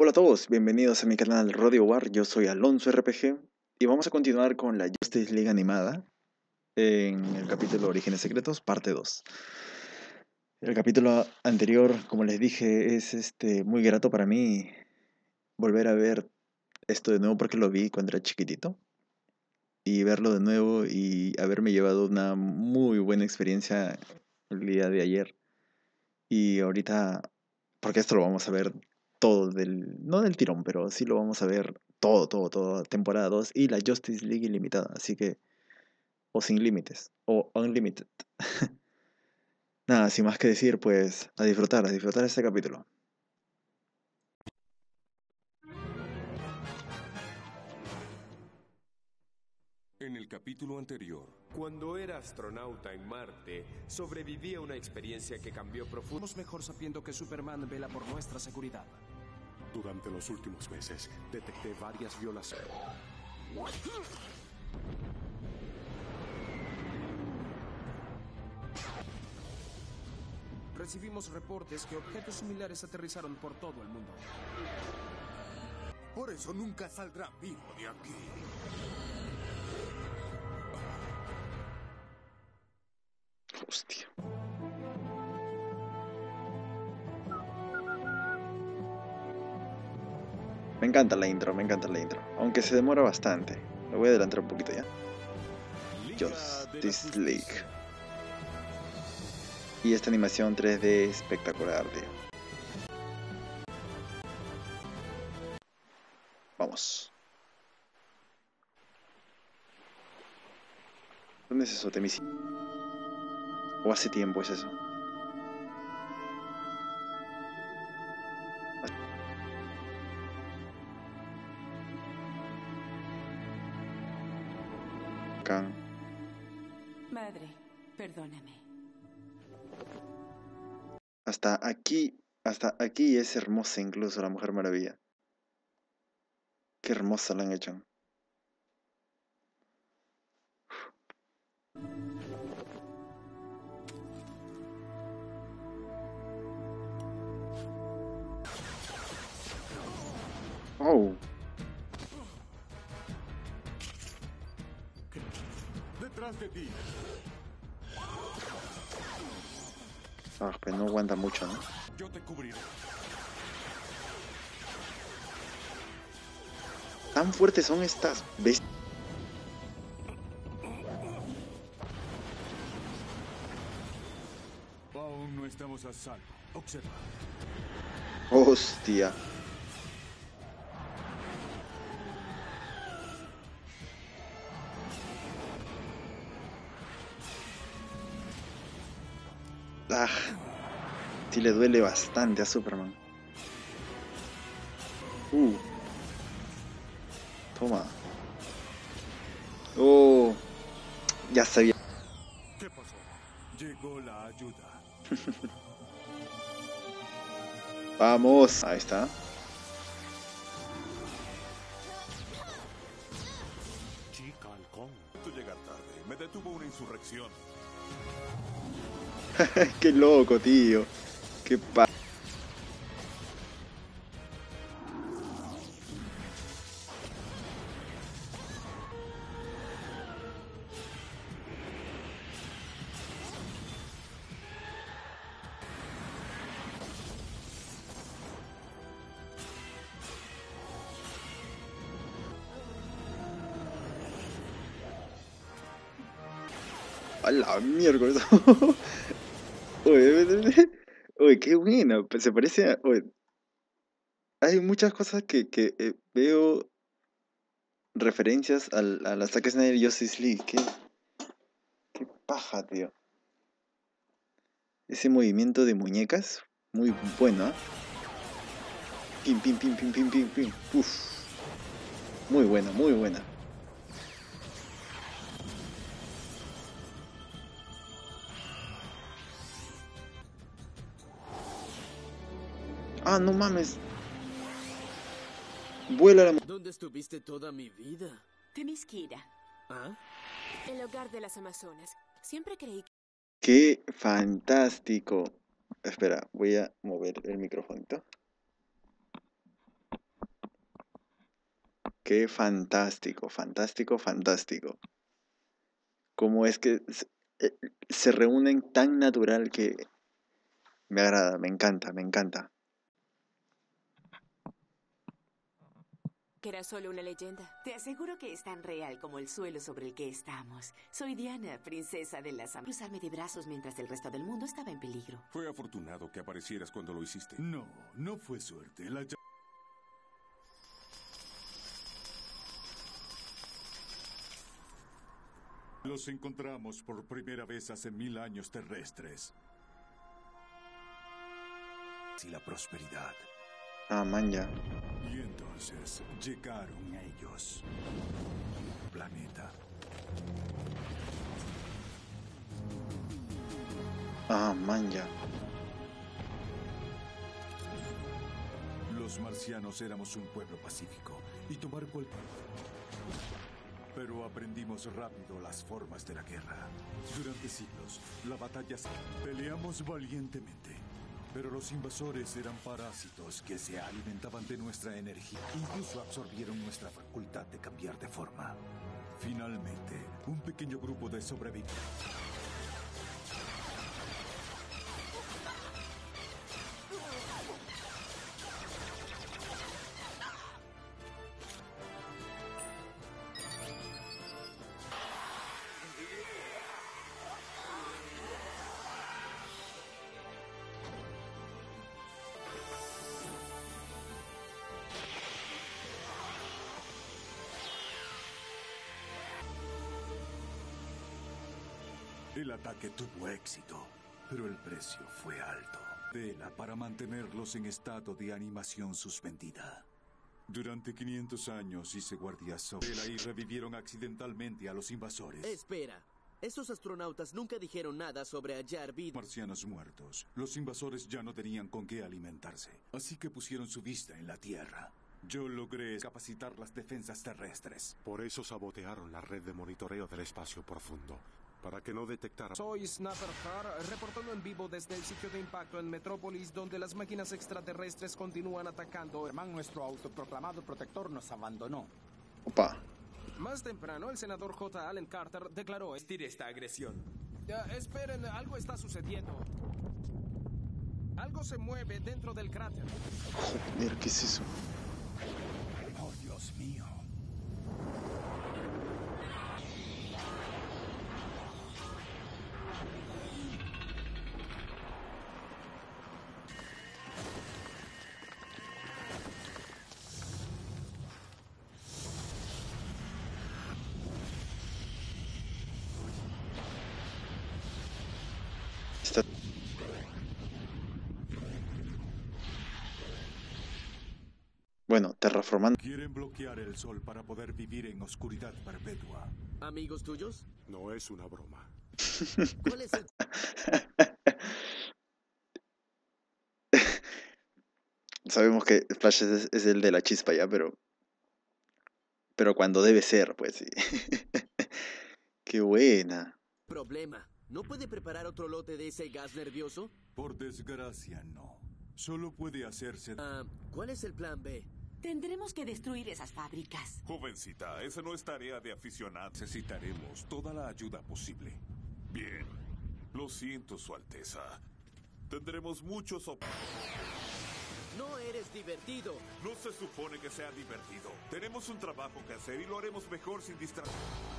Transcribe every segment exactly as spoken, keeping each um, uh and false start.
Hola a todos, bienvenidos a mi canal Rodeo War, yo soy Alonso R P G y vamos a continuar con la Justice League animada en el capítulo Orígenes Secretos, parte dos. El capítulo anterior, como les dije, es este muy grato para mí volver a ver esto de nuevo porque lo vi cuando era chiquitito y verlo de nuevo y haberme llevado una muy buena experiencia el día de ayer. Y ahorita, porque esto lo vamos a ver todo del, no del tirón, pero sí lo vamos a ver todo, todo, todo, temporada dos y la Justice League ilimitada, así que, o sin límites, o unlimited. Nada, sin más que decir, pues a disfrutar, a disfrutar este capítulo. En el capítulo anterior, cuando era astronauta en Marte, sobreviví a una experiencia que cambió profundamente. Somos mejor sabiendo que Superman vela por nuestra seguridad. Durante los últimos meses, detecté varias violaciones. Recibimos reportes que objetos similares aterrizaron por todo el mundo. Por eso nunca saldrá vivo de aquí. Hostia. Me encanta la intro, me encanta la intro. Aunque se demora bastante. Lo voy a adelantar un poquito ya. Justice League. Y esta animación tres D espectacular, tío. Vamos. ¿Dónde es eso, Temisi? ¿O hace tiempo es eso? Can. Madre, perdóname. Hasta aquí, hasta aquí es hermosa incluso la Mujer Maravilla. Qué hermosa la han hecho. Oh. Detrás de ti. Ah, pues no aguanta mucho, ¿no? Yo te cubriré. Tan fuertes son estas bestias. Aún no estamos a salvo. Observa. Hostia. Ah, sí le duele bastante a Superman. Uh. Toma. Oh. Ya sabía. ¿Qué pasó? Llegó la ayuda. Vamos. Ahí está. Chica halcón. Tú llegar tarde. Me detuvo una insurrección. Qué loco, tío. Qué pa... A la miércoles. Oye, oye, qué buena. Pues se parece a... Oye, hay muchas cosas que, que eh, veo referencias al, a la Zack Snyder Justice League. Qué, qué paja, tío. Ese movimiento de muñecas, muy bueno, ¿eh? Pim, pim, pim, pim, pim, pim, pim. Uf. Muy buena, muy buena. Ah, no mames. Vuela la... ¿Dónde estuviste toda mi vida? Themyscira, ¿Ah? el hogar de las Amazonas. Siempre creí que... Qué fantástico. Espera, voy a mover el micrófono. Qué fantástico, fantástico, fantástico. Cómo es que se, eh, se reúnen tan natural que me agrada, me encanta, me encanta. Que era solo una leyenda. Te aseguro que es tan real como el suelo sobre el que estamos. Soy Diana, princesa de las Am- Cruzarme de brazos mientras el resto del mundo estaba en peligro. Fue afortunado que aparecieras cuando lo hiciste. No, no fue suerte. La ll- Los encontramos por primera vez hace mil años terrestres. Y la prosperidad. Ah, man, ya. Y entonces llegaron ellos. Planeta. Ah, man, ya. Los marcianos éramos un pueblo pacífico y tomar cualquier... Pero aprendimos rápido las formas de la guerra. Durante siglos, la batalla... se- Peleamos valientemente. Pero los invasores eran parásitos que se alimentaban de nuestra energía. Incluso absorbieron nuestra facultad de cambiar de forma. Finalmente, un pequeño grupo de sobrevivientes... El ataque tuvo éxito, pero el precio fue alto. Vela para mantenerlos en estado de animación suspendida. Durante quinientos años hice guardias sobre Vela y revivieron accidentalmente a los invasores. Espera. Esos astronautas nunca dijeron nada sobre hallar vida. Marcianos muertos. Los invasores ya no tenían con qué alimentarse, así que pusieron su vista en la Tierra. Yo logré capacitar las defensas terrestres. Por eso sabotearon la red de monitoreo del espacio profundo. Para que no detectaran... Soy Snappercar, reportando en vivo desde el sitio de impacto en Metrópolis, donde las máquinas extraterrestres continúan atacando. Hermano, nuestro autoproclamado protector nos abandonó. Opa. Más temprano, el senador J. Allen Carter declaró... Resistir esta agresión. Ya, esperen, algo está sucediendo. Algo se mueve dentro del cráter. Joder, ¿qué es eso? Oh, Dios mío. Está... Bueno, terraformando. Quieren bloquear el sol para poder vivir en oscuridad perpetua. ¿Amigos tuyos? No es una broma. ¿Cuál es el... Sabemos que Flash es, es el de la chispa ya, pero... Pero cuando debe ser, pues sí. Qué buena. problema? ¿No puede preparar otro lote de ese gas nervioso? Por desgracia, no. Solo puede hacerse... Ah, ¿cuál es el plan B? Tendremos que destruir esas fábricas. Jovencita, esa no es tarea de aficionado. Necesitaremos toda la ayuda posible. Bien. Lo siento, Su Alteza. Tendremos muchos op... No eres divertido. No se supone que sea divertido. Tenemos un trabajo que hacer y lo haremos mejor sin distracción.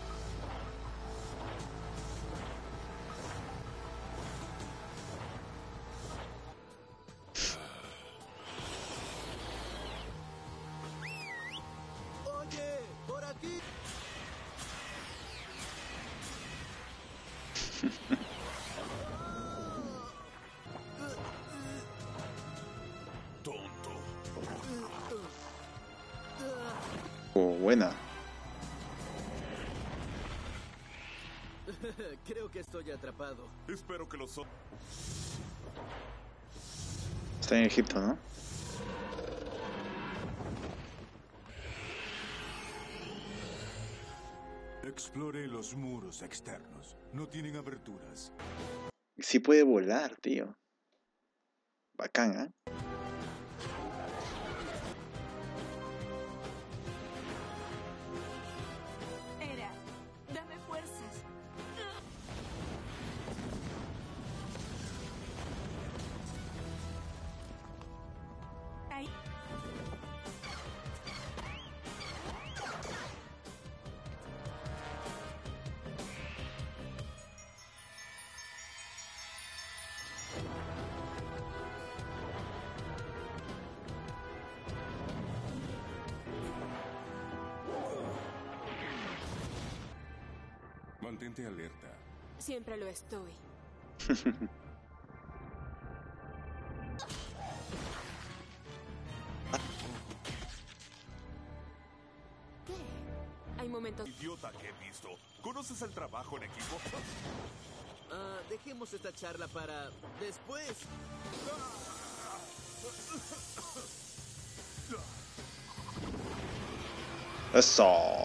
Oye, por aquí. Tonto. Oh, buena. Creo que estoy atrapado. Espero que lo so... Está en Egipto, ¿no? Explore los muros externos. No tienen aberturas. Sí puede volar, tío. Bacán, ¿eh? Mantente alerta. Siempre lo estoy. ¿Qué? Hay momentos... Idiota que he visto. ¿Conoces el trabajo en equipo? Ah, dejemos esta charla para después. Eso.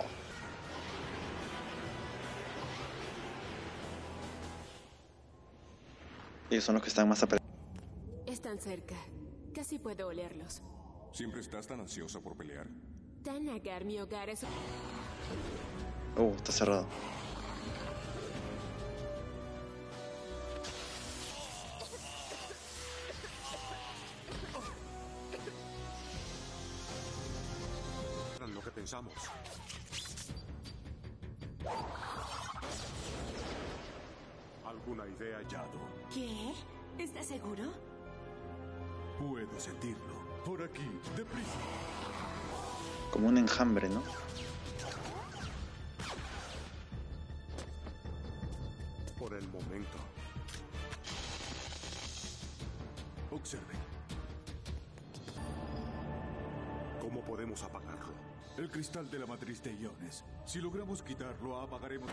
Ellos son los que están más apre... Están cerca. Casi puedo olerlos. ¿Siempre estás tan ansiosa por pelear? Thanagar, mi hogar es... Uh, está cerrado. Lo que pensamos. ¿Alguna idea, Yado? ¿Qué? ¿Estás seguro? Puedo sentirlo. Por aquí, deprisa. Como un enjambre, ¿no? Por el momento. Observen. ¿Cómo podemos apagarlo? El cristal de la matriz de iones. Si logramos quitarlo, apagaremos...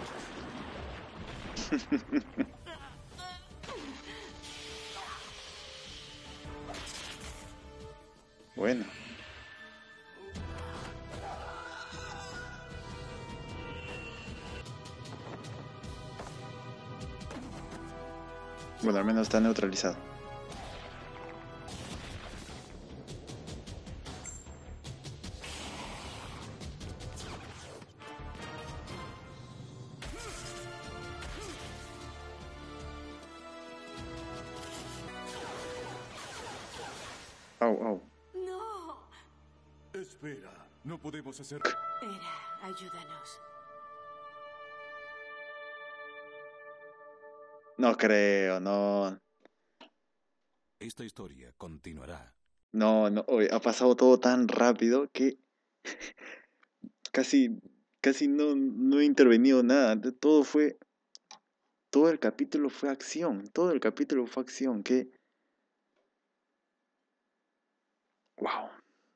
Bueno. Bueno, al menos está neutralizado. Au, au. No. Espera, no podemos hacer... Era, ayúdanos. No creo, no. Esta historia continuará. No, no. Oye, ha pasado todo tan rápido que casi, casi no, no he intervenido nada. Todo fue... Todo el capítulo fue acción. Todo el capítulo fue acción. Que... Wow.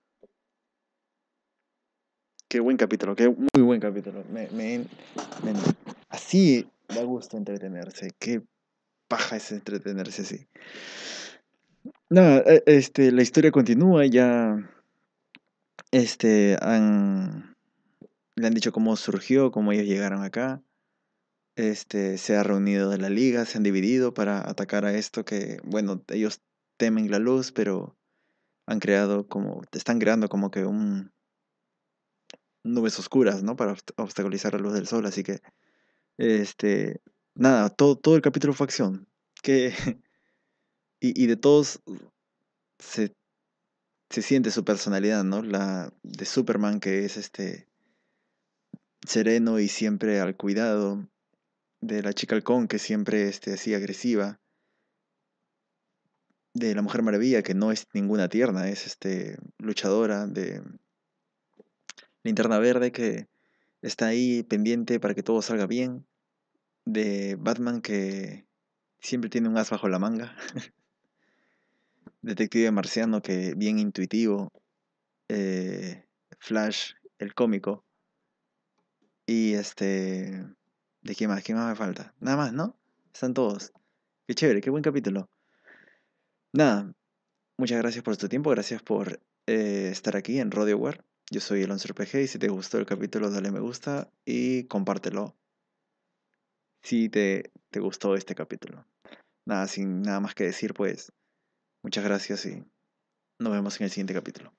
Qué buen capítulo, qué muy buen capítulo. Me, me, me- así da gusto entretenerse. Qué paja es entretenerse así. Nada, e- este, la historia continúa. Ya, este, han, le han dicho cómo surgió, cómo ellos llegaron acá. Este, se ha reunido de la liga, se han dividido para atacar a esto que, bueno, ellos temen la luz, pero han creado como, están creando como que un nubes oscuras, ¿no? Para obst- obstaculizar la luz del sol, así que, este, nada, todo, todo el capítulo fue acción. Que, y, y de todos se, se siente su personalidad, ¿no? La de Superman, que es este sereno y siempre al cuidado, de la chica halcón, que siempre este, así agresiva, de la Mujer Maravilla, que no es ninguna tierna, es este luchadora, de Linterna Verde, que está ahí pendiente para que todo salga bien, de Batman, que siempre tiene un as bajo la manga, Detective Marciano, que bien intuitivo, eh, Flash, el cómico, y este... ¿De qué más? ¿Qué más me falta? Nada más, ¿no? Están todos. Qué chévere, qué buen capítulo. Nada, muchas gracias por tu tiempo, gracias por eh, estar aquí en RodioWare. Yo soy Alonso R P G y si te gustó el capítulo dale me gusta y compártelo si te, te gustó este capítulo. Nada, sin nada más que decir, pues muchas gracias y nos vemos en el siguiente capítulo.